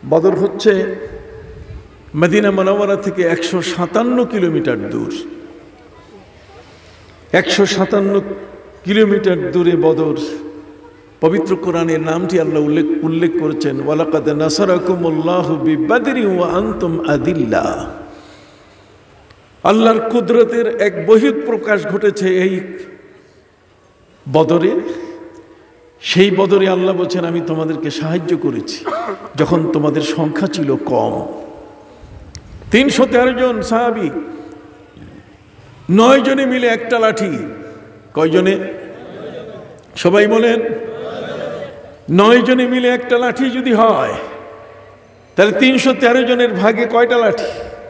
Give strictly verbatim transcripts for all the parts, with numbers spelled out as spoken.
বদর হচ্ছে মদিনা মুনাওয়ারা থেকে একশো সাতান্ন কিলোমিটার দূর। একশো সাতান্ন কিলোমিটার দূরে বদর। পবিত্র কোরআনের নামটি আল্লাহ উল্লেখ উল্লেখ করেছেন, ওয়ালাকাদ নাসারাকুমুল্লাহু বিবাদরি ওয়া আনতুম আদিল্লা। আল্লাহর কুদরতের এক বহিঃপ্রকাশ ঘটেছে এই বদরে। সেই বদরে আল্লাহ বলছেন, আমি তোমাদেরকে সাহায্য করেছি যখন তোমাদের সংখ্যা ছিল কম। তিনশো তেরো জন সাহাবী, নয় জনে মিলে একটা লাঠি। কয়জনে? সবাই বলেন। নয় জনে মিলে একটা লাঠি যদি হয়, তাহলে তিনশো তেরো জনের ভাগে কয়টা লাঠি?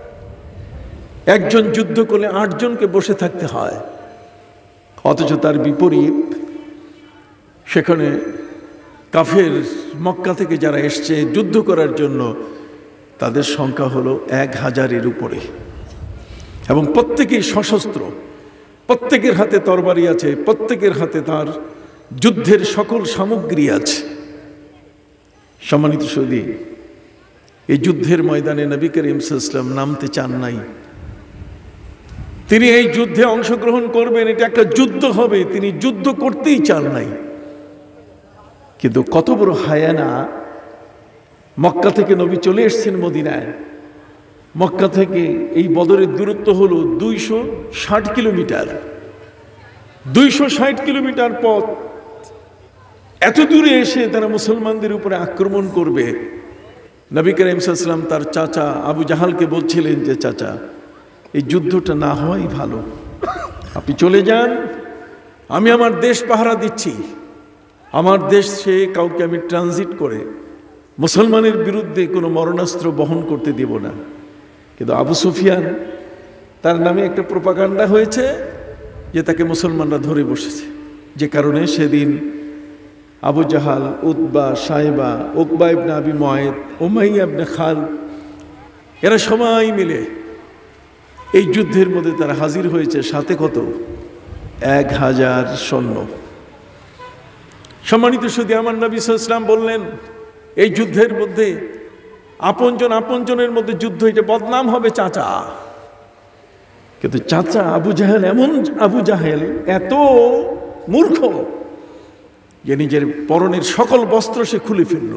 একজন যুদ্ধ করলে আটজনকে বসে থাকতে হয়। অথচ তার বিপরীত সেখানে কাফের মক্কা থেকে যারা এসছে যুদ্ধ করার জন্য, তাদের সংখ্যা হলো এক হাজারের উপরে, এবং প্রত্যেকেই সশস্ত্র, প্রত্যেকের হাতে তরবারি আছে, প্রত্যেকের হাতে তার যুদ্ধের সকল সামগ্রী আছে। সম্মানিত সুধী, এই যুদ্ধের ময়দানে নবী করিম সাল্লাল্লাহু আলাইহি ওয়াসাল্লাম নামতে চান নাই। তিনি এই যুদ্ধে অংশগ্রহণ করবেন, এটা একটা যুদ্ধ হবে, তিনি যুদ্ধ করতেই চান নাই। কিন্তু কত বড় হায়ানা! মক্কা থেকে নবী চলে এসেছেন মদিনায়। মক্কা থেকে এই বদরের দূরত্ব হলো দুইশো ষাট কিলোমিটার। দুইশো ষাট কিলোমিটার পথ। এত দূরে এসে তারা মুসলমানদের উপরে আক্রমণ করবে। নবী করিম সাল্লাল্লাহু আলাইহি ওয়াসাল্লাম তার চাচা আবু জাহালকে বলছিলেন যে, চাচা, এই যুদ্ধটা না হওয়াই ভালো, আপনি চলে যান, আমি আমার দেশ পাহারা দিচ্ছি, আমার দেশে কাউকে আমি ট্রানজিট করে মুসলমানের বিরুদ্ধে কোনো মরণাস্ত্র বহন করতে দেব না। কিন্তু আবু সুফিয়ান, তার নামে একটা প্রোপাগান্ডা হয়েছে যে তাকে মুসলমানরা ধরে বসেছে, যে কারণে সেদিন আবু জাহাল, উতবা, সাইবা, উকবা ইবনে আবি মুআইত, উমাইয়া ইবনে খালদ, এরা সবাই মিলে এই যুদ্ধের মধ্যে তারা হাজির হয়েছে। সাথে কত? এক হাজার সৈন্য। সম্মানিত সুধী, আমার নবী সাল্লাল্লাহু আলাইহি ওয়াসাল্লাম বললেন, এই যুদ্ধের মধ্যে আপনজন আপনজনের মধ্যে যুদ্ধ, এটা বদনাম হবে চাচা। কিন্তু চাচা আবু জাহেল, এমন আবু জাহেল এত মূর্খ যে নিজের পরনের সকল বস্ত্র সে খুলে ফেলল।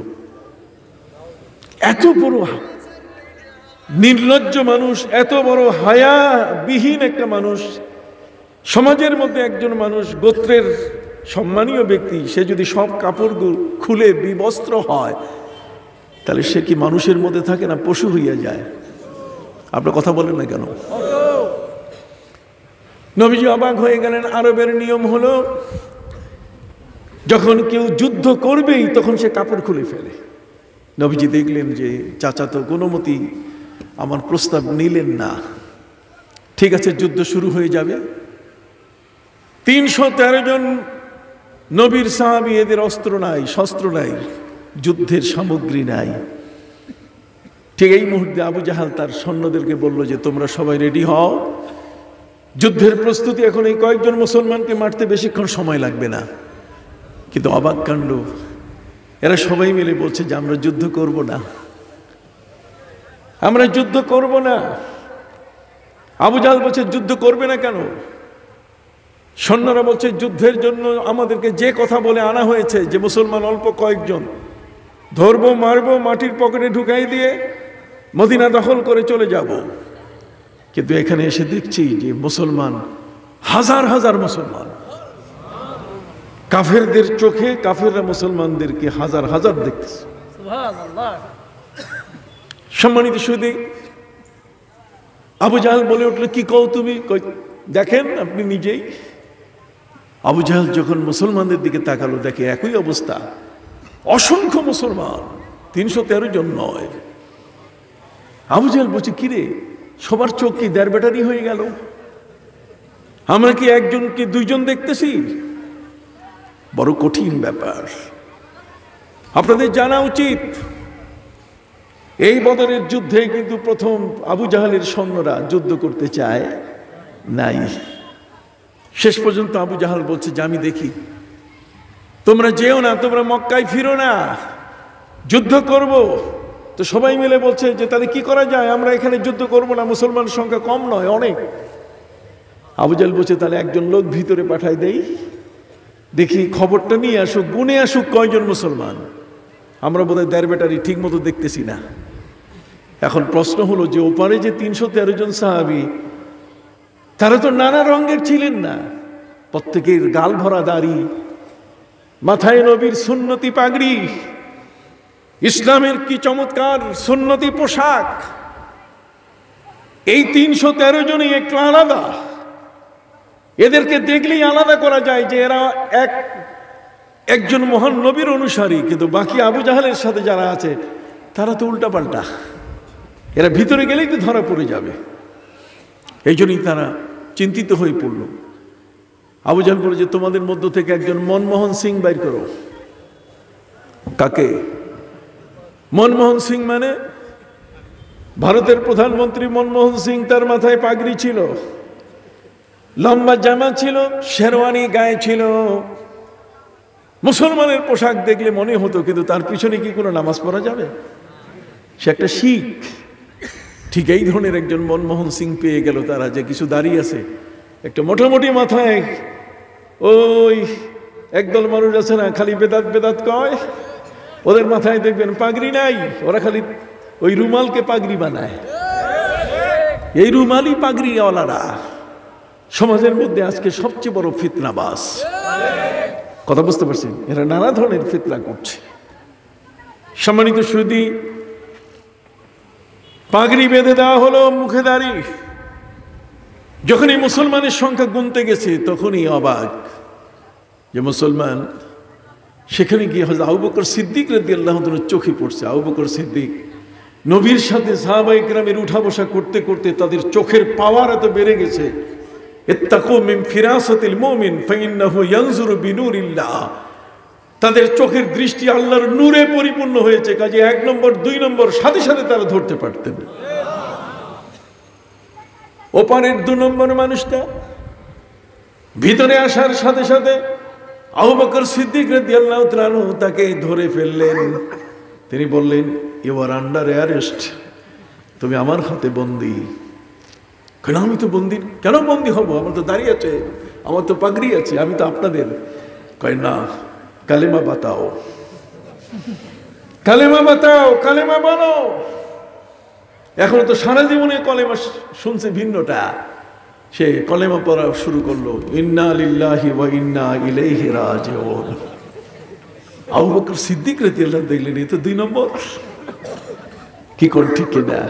এত বড় নির্লজ্জ মানুষ, এত বড় হায়াবিহীন একটা মানুষ, সমাজের মধ্যে একজন মানুষ, গোত্রের সম্মানীয় ব্যক্তি, সে যদি সব কাপড়গুলো খুলে বিবস্ত্র হয়, তাহলে সে কি মানুষের মধ্যে থাকে না পশু হইয়া যায়? আপনার কথা বলেন না কেন? নবীজি অবাক হয়ে গেলেন। আরবের নিয়ম হলো, যখন কেউ যুদ্ধ করবেই তখন সে কাপড় খুলে ফেলে। নবীজি দেখলেন যে চাচা তো কোনো মতি আমার প্রস্তাব নিলেন না। ঠিক আছে, যুদ্ধ শুরু হয়ে যাবে। তিনশো তেরো জন নবীর সাহাবী, এদের অস্ত্র নাই, শস্ত্র নাই, যুদ্ধের সামগ্রী নাই। ঠিক এই মুহূর্তে আবু জাহাল তার সৈন্যদেরকে বলল যে, তোমরা সবাই রেডি হও, যুদ্ধের প্রস্তুতি। এখন এই কয়েকজন মুসলমানকে মারতে বেশিক্ষণ সময় লাগবে না। কিন্তু অবাক কাণ্ড, এরা সবাই মিলে বলছে যে আমরা যুদ্ধ করব না, আমরা যুদ্ধ করব না। আবু জাহাল বলছে, যুদ্ধ করবে না কেন? সৈন্যরা বলছে, যুদ্ধের জন্য আমাদেরকে যে কথা বলে আনা হয়েছে যে মুসলমান অল্প কয়েকজন, ধরবো, মারবো, মাটির পকেটে ঢুকাই দিয়ে মদিনা দখল করে চলে যাব। কিন্তু এখানে এসে দেখছি যে মুসলমান, হাজার হাজার মুসলমান, কাফেরদের চোখে কাফেররা মুসলমানদেরকে হাজার হাজার দেখতেছে। সম্মানিত সুধী, আবু জাহাল বলে উঠল, কি কও তুমি? দেখেন আপনি নিজেই। আবু জাহাল যখন মুসলমানদের দিকে তাকালো, দেখে একই অবস্থা, অসংখ্য মুসলমান, তিনশো তেরো জন নয়। আবু জাহাল বলছে, কিরে, সবার চোখ কি দেড় ব্যাটারি হয়ে গেল? আমরা কি একজনকে দুইজন দেখতেছি? বড় কঠিন ব্যাপার। আপনাদের জানা উচিত, এই বদরের যুদ্ধে কিন্তু প্রথম আবু জাহালের সৈন্যরা যুদ্ধ করতে চায় নাই। শেষ পর্যন্ত আবু জাহাল বলছে যে, আমি দেখি, তোমরা যেও না, তোমরা মক্কায় ফিরো না, যুদ্ধ করব। তো সবাই মিলে বলছে যে তাহলে কি করা যায়, আমরা এখানে যুদ্ধ করবো না, মুসলমানের সংখ্যা কম নয়, অনেক। আবু জাহেল বলছে তাহলে একজন লোক ভিতরে পাঠাই দেই, দেখি খবরটা নিয়ে আসুক, গুনে আসুক কয়জন মুসলমান, আমরা বোধহয় দেড় বেটারি ঠিক মতো দেখতেছি না। এখন প্রশ্ন হলো যে ওপারে যে তিনশো তেরো জন সাহাবি, তারা তো নানা রঙের ছিলেন না, প্রত্যেকের গাল ভরা দাড়ি, মাথায় নবীর সুন্নতি পাগড়ি, ইসলামের কি চমৎকার সুন্নতি পোশাক। এই তিনশো তেরো জনই একটু আলাদা, এদেরকে দেখলেই আলাদা করা যায় যে এরা এক একজন মহান নবীর অনুসারী। কিন্তু বাকি আবু জাহেলের সাথে যারা আছে তারা তো উল্টা পাল্টা, এরা ভিতরে গেলেই তো ধরা পড়ে যাবে। এই জন্যই তারা চিন্তিত হয়ে পড়ল। আবু জাহেল বলে যে তোমাদের মধ্য থেকে একজন মনমোহন সিং বাইর করো। কাকে? মনমোহন সিং মানে ভারতের প্রধানমন্ত্রী মনমোহন সিং, তার মাথায় পাগড়ি ছিল, লম্বা জামা ছিল, শেরওয়ানি গায়ে ছিল, মুসলমানের পোশাক দেখলে মনে হতো, কিন্তু তার পিছনে কি কোনো নামাজ পড়া যাবে? সে একটা শিখ। ঠিক এই ধরনের একজন মনমোহন সিং পেয়ে গেল তারা, যে কিছু দাঁড়িয়ে আছে, একটা মোটামুটি মাথায়, ওই একদল মানুষ আছে না খালি বেদাত বেদাত কয়, ওদের মাথায় দেখবেন পাগড়ি নাই, ওরা খালি ওই রুমালকে পাগড়ি বানায়। এই রুমালই পাগড়িওয়ালারা সমাজের মধ্যে আজকে সবচেয়ে বড় ফিতনাবাজ। কথা বুঝতে পারছেন? এরা নানা ধরনের ফিতনা করছে। সম্মানিত সুধী, পাগড়ি বেঁধে দেওয়া হলো, মুখে দাড়ি। যখনই মুসলমানের সংখ্যা গুনতে গেছে তখনই অবাক যে মুসলমান, সেখানে গিয়ে হযরত আবু বকর সিদ্দিক রাদিয়াল্লাহু তাআলার চোখে পড়ছে। আবু বকর সিদ্দিক নবীর সাথে সাহাবায়ে কেরামের উঠা বসা করতে করতে তাদের চোখের পাওয়ার এত বেড়ে গেছে। ইত্তাকু মিন ফিরাসাতিল মুমিন ফাইন্নাহু ইয়ানজুরু বিনুরিল্লাহ, তাদের চোখের দৃষ্টি আল্লাহর নূরে পরিপূর্ণ হয়েছে। কাজে এক নম্বর দুই নম্বর সাথে সাথে তারা ধরতে পারতেন। ওপারের দু নম্বর মানুষটা ভিতরে আসার সাথে সাথে আবু বকর সিদ্দিক রাদিয়াল্লাহু তাআলা তাকে ধরে ফেললেন। তিনি বললেন, ইউ আর আন্ডার অ্যারেস্ট, তুমি আমার হাতে বন্দী। কেন? আমি তো বন্দী। কেন বন্দী হব? আমার তো দাঁড়িয়ে আছে, আমার তো পাগড়ি আছে, আমি তো আপনাদের। কয় না, কালেমা বাতাও, কালেমা বাতাও, কালেমা বলো। এখন তো সারা জীবনে কলেমা শুনছে ভিন্নটা, সে কলেমা পড়া শুরু করলো, ইন্না লিল্লাহি ওয়া ইন্না ইলাইহি রাজিউন। আবু বকর সিদ্দিক রাদিয়াল্লাহু দেখলেন এই তো দুই নম্বর, কি করে ঠিক কিনা?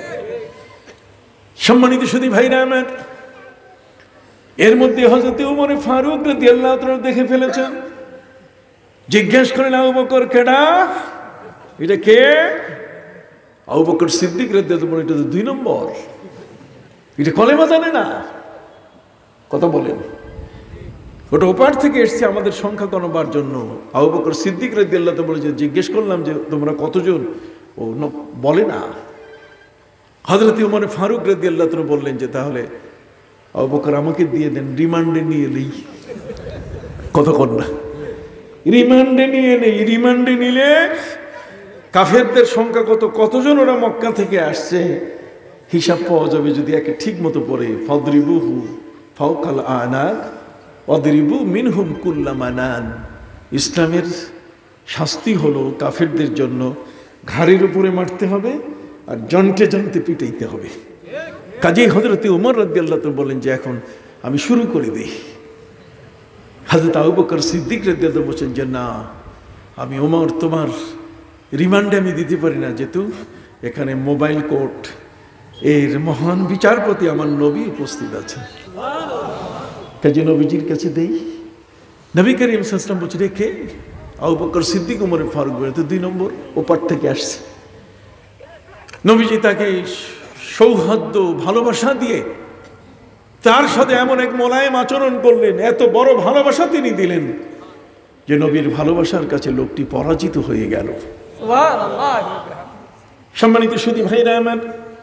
সম্মানিত সুধী ভাইরা আমার, এর মধ্যে হযরত ওমর ফারুক রাদিয়াল্লাহু তাআলা দেখে ফেলেছেন। জিজ্ঞেস করেন, আবু বকর কেডা? এটা কে? আবু বকর সিদ্দিক রাদিয়াল্লাহু তাআলা, এটা তো দুই নম্বর, এটা কলেমা জানে না। কথা বলেন, ওটা ওপার থেকে এসছে আমাদের সংখ্যা গণবার জন্য। আবু বকর সিদ্দিক রাদিয়াল্লাহু তাআলা বলে যে জিজ্ঞেস করলাম যে তোমরা কতজন, ও বলে না। হযরত ওমর ফারুক রাদিয়াল্লাহু তাআলা বললেন যে তাহলে আবু বকর আমাকে দিয়ে দেন, রিমান্ডে নিয়ে নেই। কথা কর না, রিমান্ডে নিয়ে নেই। রিমান্ডে নিলে কাফেরদের সংখ্যা কত, কতজন ওরা মক্কা থেকে আসছে হিসাব পাওয়া যাবে যদি একে ঠিক মতো পড়ে। ফাদরিবুহু ফাওকাল আনাক ওয়াদরিবু মিনহুম কুল্লা মানান। ইসলামের শাস্তি হলো কাফেরদের জন্য ঘাড়ের উপরে মারতে হবে আর জন্টে জন্টে পিটাইতে হবে। কাজেই হযরত ওমর রাদিয়াল্লাহু তাআলা বলেন যে এখন আমি শুরু করে দিই। হযরত আবু বকর সিদ্দিক রাদিয়াল্লাহু তাআলা বলেন যে না, আমি ওমর তোমার রিমান্ডে আমি দিতে পারি না, যেহেতু এখানে মোবাইল কোর্ট এর মহান বিচারপতি আমার নবী উপস্থিত আছেন। কাজে নবীজির কাছে দেই। নবী করিম সাল্লাল্লাহু আলাইহি ওয়াসাল্লাম বলছে, কে? আবু বকর সিদ্দিক ওমর ফারুক বলে তো দুই নম্বর ওপার থেকে আসছে। নবীজি তাকে সৌহার্দ্য ভালোবাসা দিয়ে তার সাথে এমন এক মোলায়েম আচরণ করলেন, এত বড় ভালোবাসা তিনি দিলেন যে নবীর ভালোবাসার কাছে লোকটি পরাজিত হয়ে গেল। সম্মানিত সুধী ভাইরা আমার,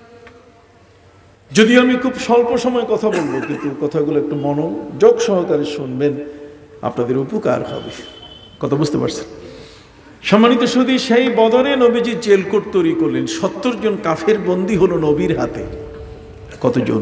যদিও আমি খুব স্বল্প সময় কথা বলবো, কিন্তু কথাগুলো একটু মনোযোগ সহকারে শুনবেন, আপনাদের উপকার হবে। কথা বুঝতে পারছেন? সম্মানিত সুধী, সেই বদরে নবীজি জেলকোট তৈরি করলেন। সত্তর জন কাফের বন্দী হলো নবীর হাতে। কতজন?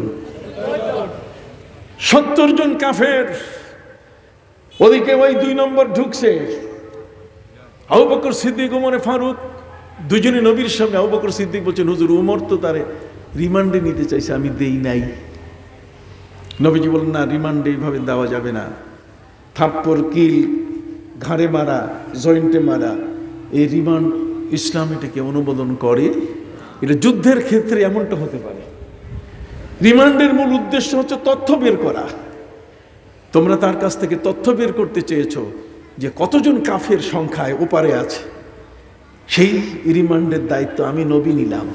সত্তর জন কাফের। ওদিকে ওই দুই নম্বর ঢুকছে, আবু বকর সিদ্দিক, উমরে ফারুক, দুজনে নবীর সামনে। আবু বকর সিদ্দিক বলছেন, হুজুর, উমর তো তারে রিমান্ডে নিতে চাইছে, আমি দেই নাই। নবীজি বলেন, না, রিমান্ডে এইভাবে দেওয়া যাবে না। থাপ্পড়, কিল, ঘাড়ে মারা, জয়েন্টে মারা, এই রিমান্ড ইসলাম এটাকে অনুমোদন করে। এটা যুদ্ধের ক্ষেত্রে এমনটা হতে পারে। রিমান্ডের মূল উদ্দেশ্য হচ্ছে তথ্য বের করা। তোমরা তার কাছ থেকে তথ্য বের করতে চেয়েছো যে কতজন কাফের সংখ্যায় ওপারে আছে। সেই রিমান্ডের দায়িত্ব আমি নবী নিলাম।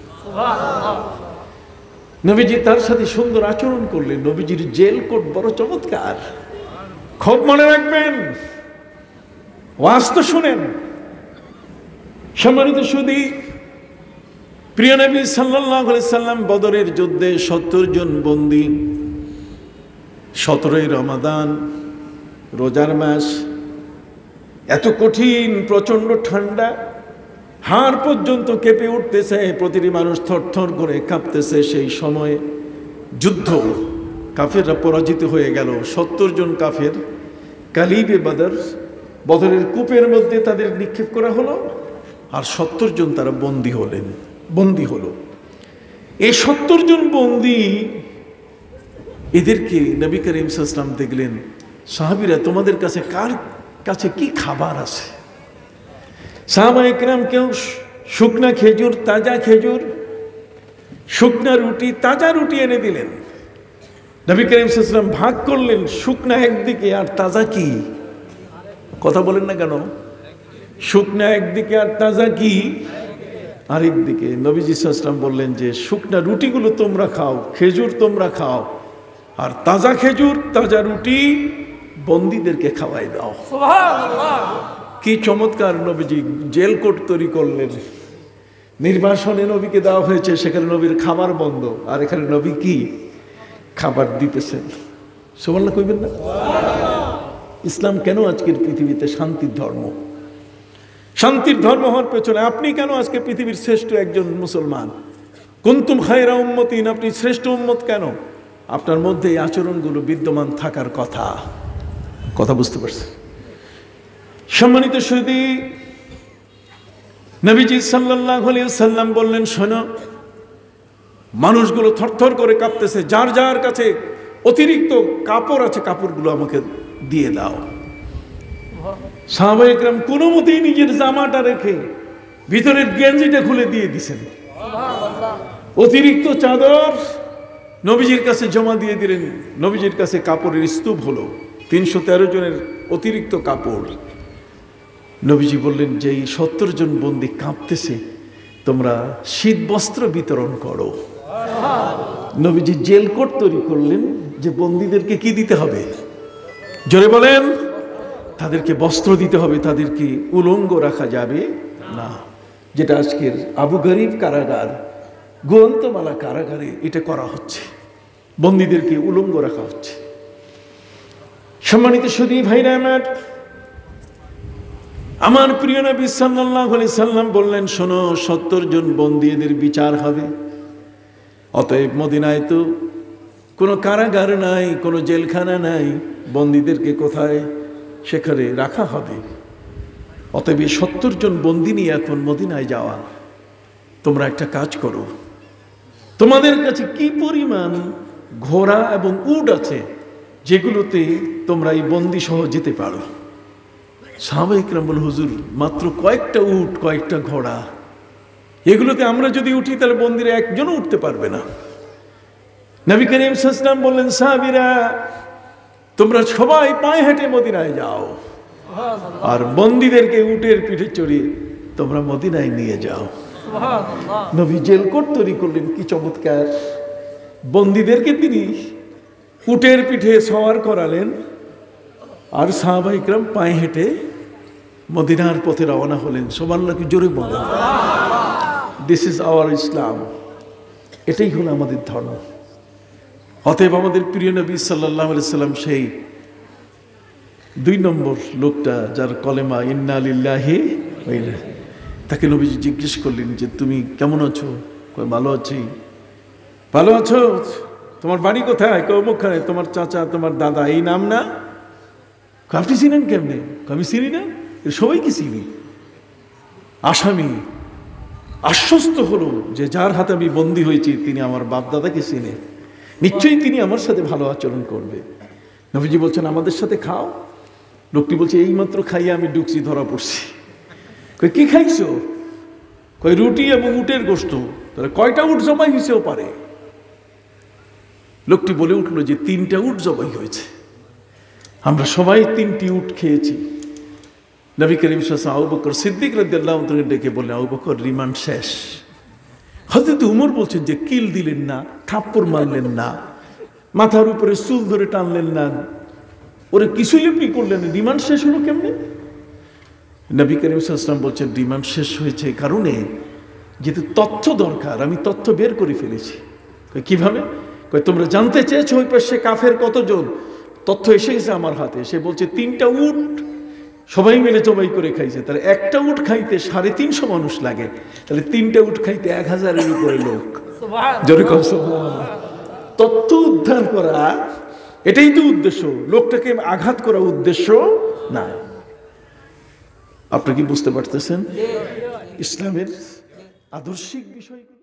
নবীজি তার সাথে সুন্দর আচরণ করলেন। নবীজির জেল কোট বড় চমৎকার। খুব মনে রাখবেন, ওয়াজ তো শুনেন। সম্মানিত সুধী, প্রিয় নবী সাল্লাল্লাহু আলাইহি সাল্লাম বদরের যুদ্ধে সত্তর জন বন্দী। সতেরোই রমাদান, রোজার মাস, এত কঠিন, প্রচন্ড ঠান্ডা, হাড় পর্যন্ত কেঁপে উঠতেছে, প্রতিটি মানুষ থরথর করে কাঁপতেছে। সেই সময়ে যুদ্ধ, কাফেররা পরাজিত হয়ে গেল। সত্তর জন কাফের কালিবে বদর, বদরের কূপের মধ্যে তাদের নিক্ষেপ করা হলো, আর সত্তর জন তারা বন্দী হলেন, বন্দী হলো। এই সত্তর জন বন্দী, এদেরকে নবী করিম সাল্লাল্লাহু আলাইহি ওয়াসাল্লাম দেখলেন, সাহাবীরা, তোমাদের কাছে কার কাছে কি খাবার আছে? সাহাবায়ে কেরাম কেউ শুকনা খেজুর, তাজা খেজুর, শুকনা রুটি, তাজা রুটি এনে দিলেন। নবী করিম সাল্লাল্লাহু আলাইহি ওয়াসাল্লাম ভাগ করলেন, শুকনা একদিকে আর তাজা কি? কথা বলেন না কেন? শুকনা একদিকে আর তাজা কি আরেক দিকে। নবীজি সাল্লাল্লাহু আলাইহি ওয়াসাল্লাম বললেন যে শুকনা রুটিগুলো তোমরা খাও, খেজুর তোমরা খাও, আর তাজা খেজুর, তাজা রুটি বন্দীদেরকে খাওয়াই দাও। সুবহানাল্লাহ! কি চমৎকার! নবীজি জেল কোট তৈরি করলেন। নির্বাসনে নবীকে দেওয়া হয়েছে, সেখানে নবীর খাবার বন্ধ, আর এখানে নবী কি খাবার দিতেছেন। সুবহানাল্লাহ কইবেন না? ইসলাম কেন আজকের পৃথিবীতে শান্তির ধর্ম? শান্তির ধর্ম হওয়ার পেছনে আপনি কেন আজকে পৃথিবীর শ্রেষ্ঠ একজন মুসলমান? কুনতুম খায়রা উম্মতিন, আপনি শ্রেষ্ঠ উম্মত কেন? আপনার মধ্যে এই আচরণগুলো বিদ্যমান থাকার কথা। কথা বুঝতে পারছেন? সম্মানিত সুধী, নবীজি সাল্লাল্লাহু আলাইহি ওয়াসাল্লাম বললেন, শোনো, মানুষগুলো থরথর করে কাঁপতেছে, যার যার কাছে অতিরিক্ত কাপড় আছে কাপড়গুলো আমাকে দিয়ে দাও। সাহাবায়ে কেরাম কোনো মতেই নিজের জামাটা রেখে ভিতরের গেঞ্জিটা খুলে দিয়ে দিছেন। অতিরিক্ত চাদর নবীজির কাছে জমা দিয়ে দিলেন। নবীজির কাছে কাপড়ের স্তূপ হলো, তিনশো তেরো জনের অতিরিক্ত কাপড়। নবীজি বললেন যে এই সত্তর জন বন্দী কাঁপতেছে, তোমরা শীত বস্ত্র বিতরণ করো। নবীজি জেল কোট তৈরি করলেন যে বন্দীদেরকে কি দিতে হবে? জোরে বলেন। তাদেরকে বস্ত্র দিতে হবে, তাদেরকে উলঙ্গ রাখা যাবে না। যেটা আজকের আবু গরিব কারাগার, গোয়ান্তমালা কারাগারে এটা করা হচ্ছে, বন্দীদেরকে উলঙ্গ রাখা হচ্ছে। সম্মানিত সুধী ভাইরা আমার, আমার প্রিয় নবী সাল্লাল্লাহু আলাইহি সাল্লাম বললেন, শোনো, সত্তর জন বন্দী, এদের বিচার হবে। অতএব মদিনায় তো কোনো কারাগার নাই, কোনো জেলখানা নাই, বন্দীদেরকে কোথায় সেখানে রাখা হবে। অতএব সত্তর জন বন্দী নিয়ে এখন মদিনায় যাওয়া। তোমরা একটা কাজ করো, তোমাদের কাছে কি পরিমাণ ঘোড়া এবং উট আছে যেগুলোতে তোমরা এই বন্দী সহ যেতে পারো? সাহাবায়ে কেরাম বলল, হুজুর, মাত্র কয়েকটা উট, কয়েকটা ঘোড়া, এগুলোতে আমরা যদি উঠি তাহলে বন্দীরা একজনও উঠতে পারবে না। নবী করিম সাল্লাল্লাহু আলাইহি ওয়াসাল্লাম বললেন, সাহাবীরা, তোমরা সবাই পায়ে হেঁটে মদিনায় যাও, আর বন্দীদেরকে উটের পিঠে চড়িয়ে তোমরা মদিনায় নিয়ে যাও। নবী জেল কোট তৈরি করলেন, কি চমৎকার! বন্দীদেরকে তিনি উটের পিঠে সওয়ার করালেন, আর সাহাবায়ে কেরাম পায়ে হেঁটে মদিনার পথে রওনা হলেন। সুবহানাল্লাহ কি জোরে বলেন। This is our Islam. এটাই হলো আমাদের ধর্ম। অতএব আমাদের প্রিয় নবী সাল্লাল্লাহু আলাইহি সাল্লাম সেই দুই নম্বর লোকটা, যার কলেমা ইন্না লিল্লাহি ওই না, তাকে নবীজি জিজ্ঞেস করলেন যে তুমি কেমন আছো? কয় ভালো আছি। ভালো আছো? তোমার বাড়ি কোথায়? কয় অমুকখানে। তোমার চাচা তোমার দাদা এই নাম না? আপনি চিনেন কেমনে? আমি চিনি না, সবাইকে চিনি। আসামি আশ্বস্ত হলো যে যার হাতে আমি বন্দী হয়েছি তিনি আমার বাপ দাদাকে চিনে, নিশ্চয়ই তিনি আমার সাথে ভালো আচরণ করবে। নবীজি বলছেন আমাদের সাথে খাও। লোকটি বলছে এইমাত্র খাইয়ে আমি ঢুকছি, ধরা পড়ছি। কই কি খাইছো? কই রুটি এবং উটের গোশত। তাহলে কয়টা উট জবাই হয়েছেও পারে? লোকটি বলে উঠলো যে তিনটা উট জবাই হয়েছে। আমরা সবাই তিনটি উট খেয়েছি। নবী করিম সাল্লাল্লাহু আলাইহি ওয়াসাল্লাম আবু বকর সিদ্দিক রাদিয়াল্লাহু তাআলা ডেকে বললেন, আবু বকর রিমান্ড শেষ। হযরত উমর বলছেন যে কিল দিলেন না, থাপ্পড় মারলেন না, মাথার উপরে চুল ধরে টানলেন না, ওরে কিছুই আপনি করলেন না, রিমান্ড শেষ হলো কেমনে? নবী করিম সাল্লাল্লাহু আলাইহি ওয়াসাল্লাম বলছেন রিমান্ড শেষ হয়েছে এই কারণে যেহেতু তথ্য দরকার, আমি তথ্য বের করে ফেলেছি। কিভাবে? কই তোমরা জানতে চেয়েছো ওই পাশে কাফের কতজন? তথ্য এসে গেছে আমার হাতে। সে বলছে তিনটা উট সবাই মিলে জবাই করে খাইছে। তাহলে একটা উট খাইতে সাড়ে তিনশো মানুষ লাগে, তাহলে তিনটা উট খাইতে এক হাজারের উপরে লোক। যেরকম তথ্য উদ্ধার করা, এটাই তো উদ্দেশ্য, লোকটাকে আঘাত করা উদ্দেশ্য না। আপনি কি বুঝতে পারতেছেন ইসলামের আদর্শিক বিষয়গুলো?